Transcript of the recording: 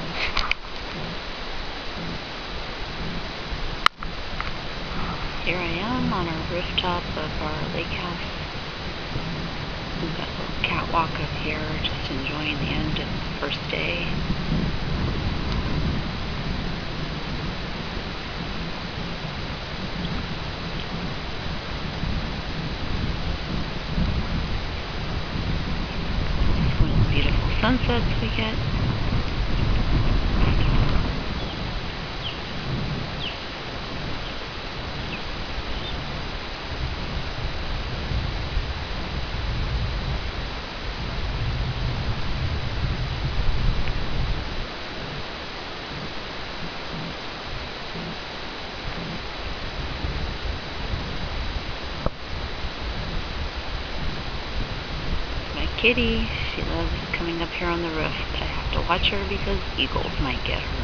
Here I am on our rooftop of our lake house. We've got a little catwalk up here, just enjoying the end of the first day. Some of the beautiful sunsets we get. My kitty, she loves coming up here on the roof, but I have to watch her because eagles might get her.